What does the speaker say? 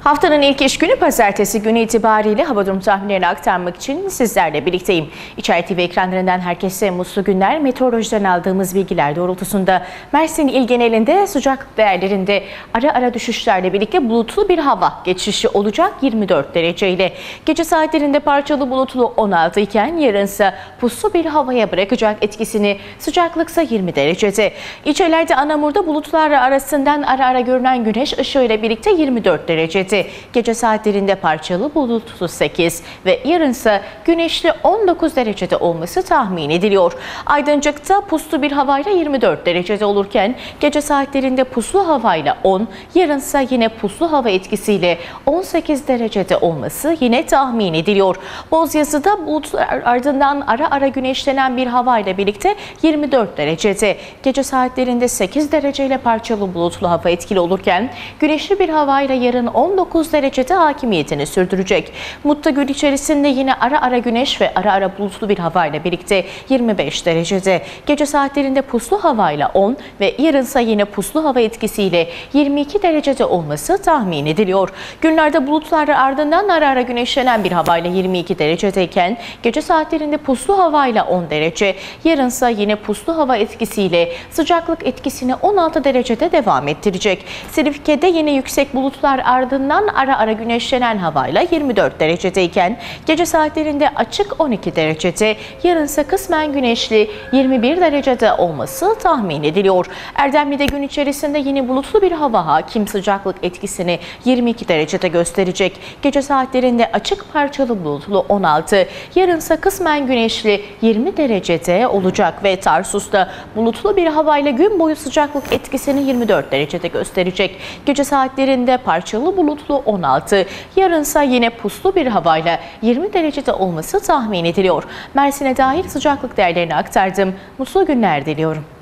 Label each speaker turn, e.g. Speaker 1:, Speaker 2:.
Speaker 1: Haftanın ilk iş günü pazartesi günü itibariyle hava durum tahminlerini aktarmak için sizlerle birlikteyim. İçer TV ekranlarından herkese mutlu günler. Meteorolojiden aldığımız bilgiler doğrultusunda Mersin il genelinde sıcaklık değerlerinde ara ara düşüşlerle birlikte bulutlu bir hava geçişi olacak 24 dereceyle. Gece saatlerinde parçalı bulutlu 16 iken yarınsa puslu bir havaya bırakacak etkisini, sıcaklıksa 20 derecede. İlçelerde Anamur'da bulutlar arasından ara ara görünen güneş ışığıyla birlikte 24 derecede. Gece saatlerinde parçalı bulutlu 8 ve yarınsa güneşli 19 derecede olması tahmin ediliyor. Aydıncık'ta puslu bir havayla 24 derecede olurken gece saatlerinde puslu havayla 10, yarınsa yine puslu hava etkisiyle 18 derecede olması yine tahmin ediliyor. Bozyazı'da bulutlar ardından ara ara güneşlenen bir havayla birlikte 24 derecede. Gece saatlerinde 8 dereceyle parçalı bulutlu hava etkili olurken güneşli bir havayla yarın 19 derecede hakimiyetini sürdürecek. Mutlagül içerisinde yine ara ara güneş ve ara ara bulutlu bir havayla birlikte 25 derecede. Gece saatlerinde puslu havayla 10 ve yarınsa yine puslu hava etkisiyle 22 derecede olması tahmin ediliyor. Günlerde bulutlar ardından ara ara güneşlenen bir havayla 22 derecedeyken gece saatlerinde puslu havayla 10 derece, yarınsa yine puslu hava etkisiyle sıcaklık etkisini 16 derecede devam ettirecek. Silifke'de yine yüksek bulutlar ardından ara ara güneşlenen havayla 24 derecedeyken gece saatlerinde açık 12 derecede, yarınsa kısmen güneşli 21 derecede olması tahmin ediliyor. Erdemli'de gün içerisinde yine bulutlu bir hava hakim, sıcaklık etkisini 22 derecede gösterecek. Gece saatlerinde açık parçalı bulutlu 16, yarınsa kısmen güneşli 20 derecede olacak ve Tarsus'ta bulutlu bir havayla gün boyu sıcaklık etkisini 24 derecede gösterecek. Gece saatlerinde parçalı bulutlu 16, yarınsa yine puslu bir havayla 20 derecede olması tahmin ediliyor. Mersin'e dair sıcaklık değerlerini aktardım. Mutlu günler diliyorum.